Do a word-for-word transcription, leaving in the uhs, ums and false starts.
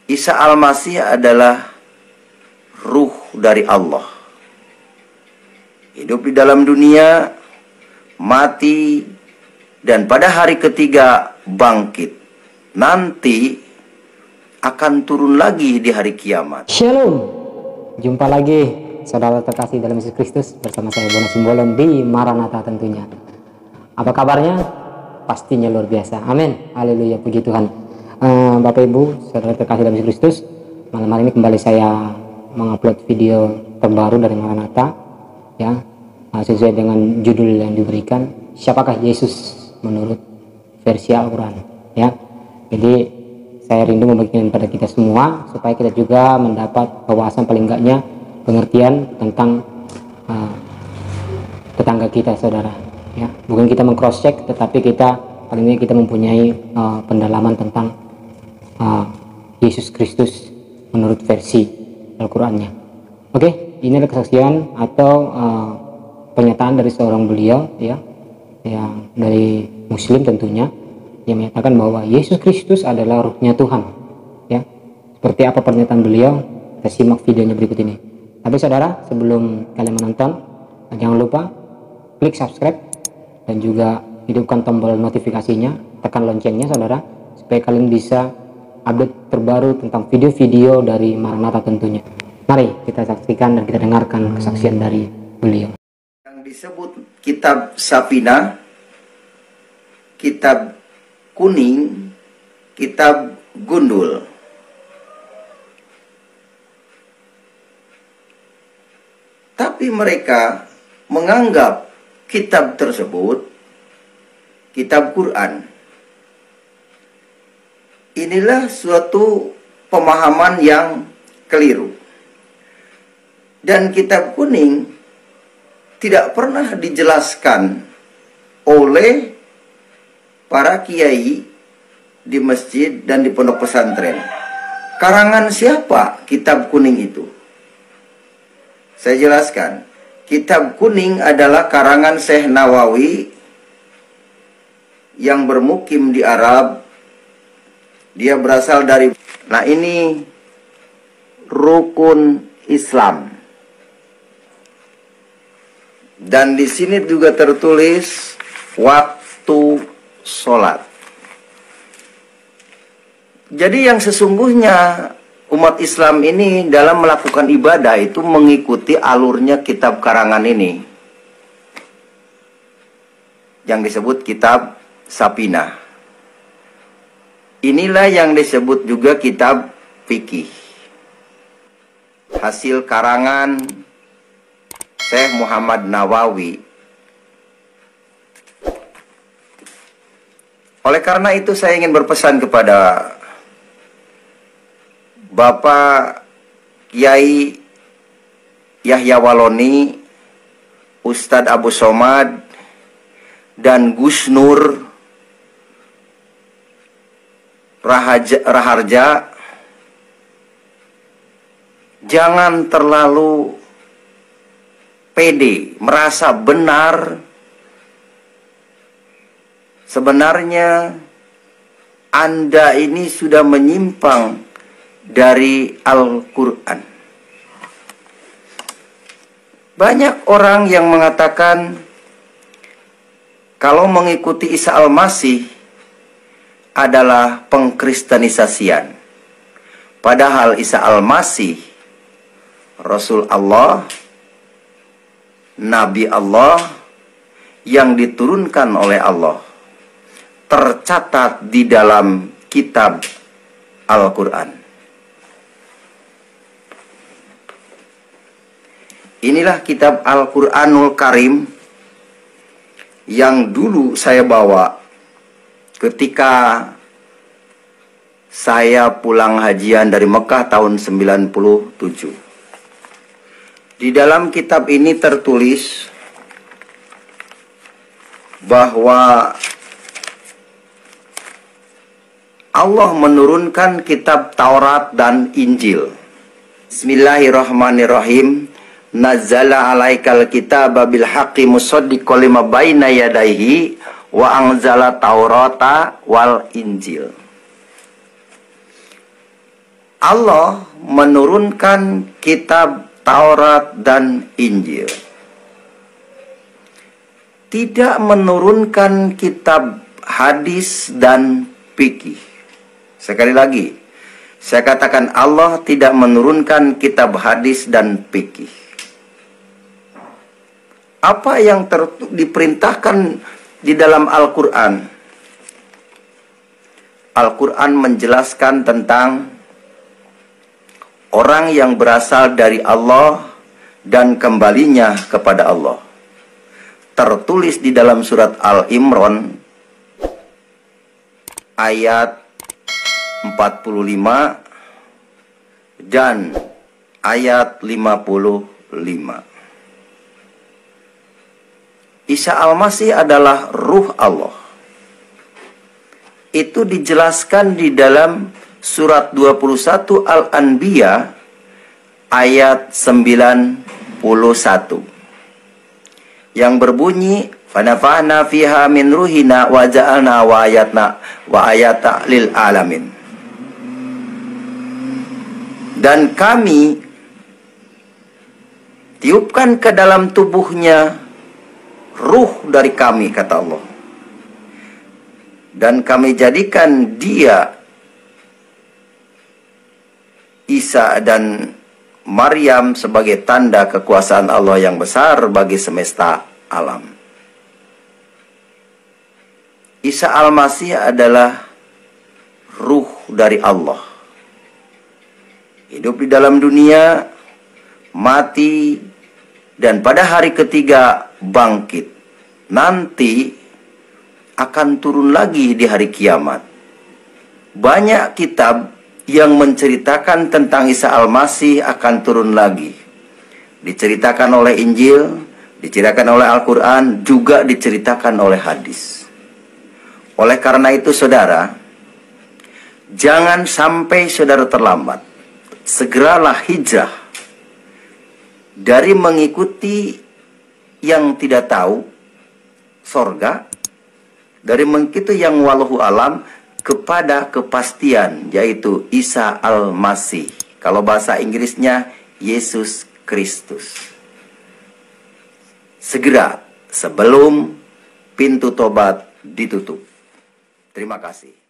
Isa Al-Masih adalah ruh dari Allah. Hidup di dalam dunia, mati, dan pada hari ketiga bangkit. Nanti akan turun lagi di hari kiamat. Shalom. Jumpa lagi saudara terkasih dalam Yesus Kristus bersama saya Bono Simbolon di Maranatha tentunya. Apa kabarnya? Pastinya luar biasa. Amin. Haleluya, puji Tuhan. Uh, Bapak Ibu, saudara terkasih dalam Yesus Kristus, malam hari ini kembali saya mengupload video terbaru dari Maranatha, ya, uh, sesuai dengan judul yang diberikan, siapakah Yesus menurut versi Al-Quran, ya. Jadi saya rindu membagikan pada kita semua supaya kita juga mendapat wawasan, paling enggaknya pengertian tentang uh, tetangga kita, saudara, ya. Bukan kita meng-cross check, tetapi kita paling enggak kita mempunyai uh, pendalaman tentang uh, Yesus Kristus menurut versi Al-Qurannya. Oke, ini adalah kesaksian atau uh, pernyataan dari seorang beliau, ya, yang dari Muslim tentunya, yang menyatakan bahwa Yesus Kristus adalah ruhnya Tuhan, ya. Seperti apa pernyataan beliau? Kita simak videonya berikut ini. Tapi saudara, sebelum kalian menonton, jangan lupa klik subscribe dan juga hidupkan tombol notifikasinya, tekan loncengnya saudara, supaya kalian bisa update terbaru tentang video-video dari Maranatha tentunya. Mari kita saksikan dan kita dengarkan kesaksian dari beliau. Disebut kitab Safina, kitab kuning, kitab gundul. Tapi mereka menganggap kitab tersebut kitab Quran. Inilah suatu pemahaman yang keliru. Dan kitab kuning tidak pernah dijelaskan oleh para kiai di masjid dan di pondok pesantren. Karangan siapa kitab kuning itu? Saya jelaskan. Kitab kuning adalah karangan Syekh Nawawi yang bermukim di Arab. Dia berasal dari... Nah, ini rukun Islam. Dan di sini juga tertulis waktu sholat. Jadi yang sesungguhnya umat Islam ini dalam melakukan ibadah itu mengikuti alurnya kitab karangan ini, yang disebut kitab Safina. Inilah yang disebut juga kitab fikih, hasil karangan Syekh Muhammad Nawawi. Oleh karena itu saya ingin berpesan kepada Bapak Kiai Yahya Waloni, Ustadz Abu Somad, dan Gus Nur Rahaja, Raharja, jangan terlalu pede, merasa benar. Sebenarnya Anda ini sudah menyimpang dari Al-Quran. Banyak orang yang mengatakan kalau mengikuti Isa Al-Masih adalah pengkristenisasian. Padahal Isa Al-Masih Rasul Allah, Nabi Allah yang diturunkan oleh Allah, tercatat di dalam kitab Al-Quran. Inilah kitab Al-Quranul Karim yang dulu saya bawa ketika saya pulang hajian dari Mekah tahun sembilan puluh tujuh. Di dalam kitab ini tertulis bahwa Allah menurunkan kitab Taurat dan Injil. Bismillahirrahmanirrahim. Nazzala alaikal kitaba bil haqqi musaddiqan lima baina yadayhi wa anzala Taurata wal Injil. Allah menurunkan kitab Taurat dan Injil. Tidak menurunkan kitab hadis dan fikih. Sekali lagi, saya katakan Allah tidak menurunkan kitab hadis dan fikih. Apa yang ter diperintahkan di dalam Al-Quran? Al-Quran menjelaskan tentang orang yang berasal dari Allah dan kembalinya kepada Allah. Tertulis di dalam surat Al-Imran ayat empat puluh lima dan ayat lima puluh lima. Isa Al-Masih adalah ruh Allah. Itu dijelaskan di dalam surat dua puluh satu Al-Anbiya ayat sembilan puluh satu. Yang berbunyi, "Fanafa'na fiha min ruhina wa ja'alna wa ayatna wa ayata lil alamin." Dan kami tiupkan ke dalam tubuhnya ruh dari kami, kata Allah. Dan kami jadikan dia, Isa dan Maryam, sebagai tanda kekuasaan Allah yang besar bagi semesta alam. Isa Al-Masih adalah ruh dari Allah. Hidup di dalam dunia, mati, dan pada hari ketiga bangkit. Nanti akan turun lagi di hari kiamat. Banyak kitab yang menceritakan tentang Isa Al-Masih akan turun lagi. Diceritakan oleh Injil, diceritakan oleh Al-Quran, juga diceritakan oleh hadis. Oleh karena itu saudara, jangan sampai saudara terlambat. Segeralah hijrah dari mengikuti yang tidak tahu sorga, dari mengikuti yang wallahu alam, kepada kepastian, yaitu Isa Al-Masih. Kalau bahasa Inggrisnya Yesus Kristus. Segera sebelum pintu tobat ditutup. Terima kasih.